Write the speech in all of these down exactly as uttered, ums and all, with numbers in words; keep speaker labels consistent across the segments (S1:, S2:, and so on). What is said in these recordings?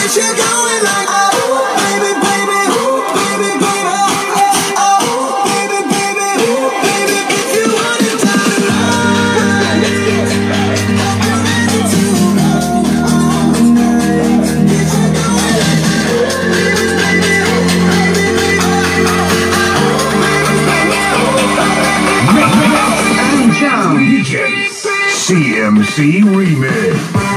S1: get you going like oh, baby, baby, baby, baby, oh, baby, baby, baby, if you want it down to love, let's get it back. I'm ready to go all night. Get you going like
S2: and Jam D Js C M C Remix.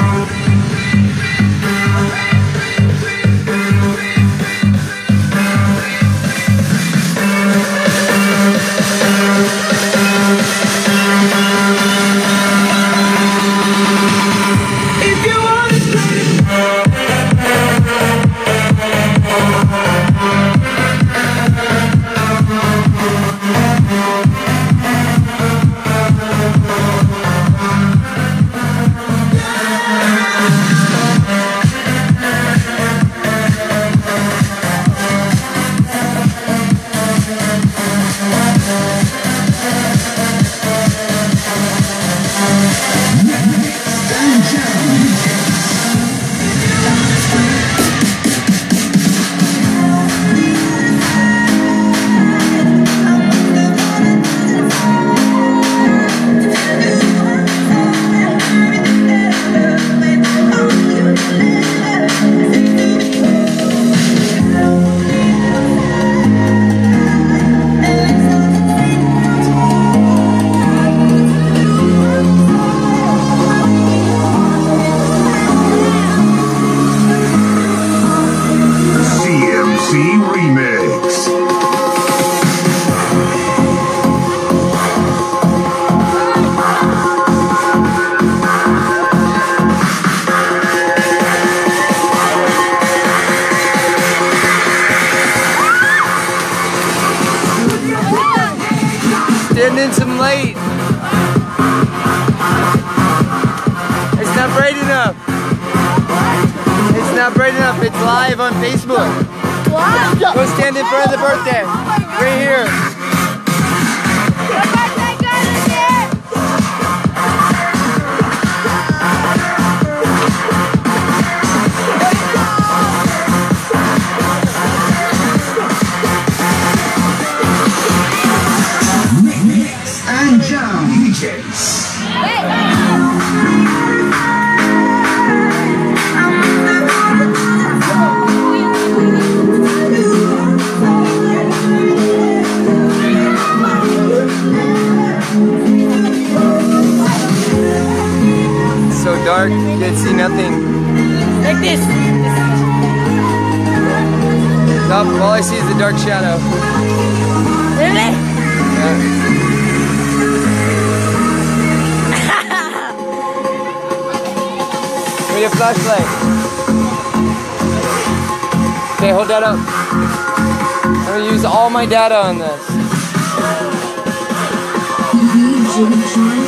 S3: Standing some late. It's not bright enough. It's not bright enough. It's live on Facebook.
S4: What?
S3: Go stand in front of the birthday. Right here.
S2: And Jam D Js.
S3: So dark, you can see nothing.
S4: Like this.
S3: Nope, all I see is the dark shadow.
S4: Really?
S3: Yeah. Where's your flashlight? Okay, hold that up. I'm gonna use all my data on this.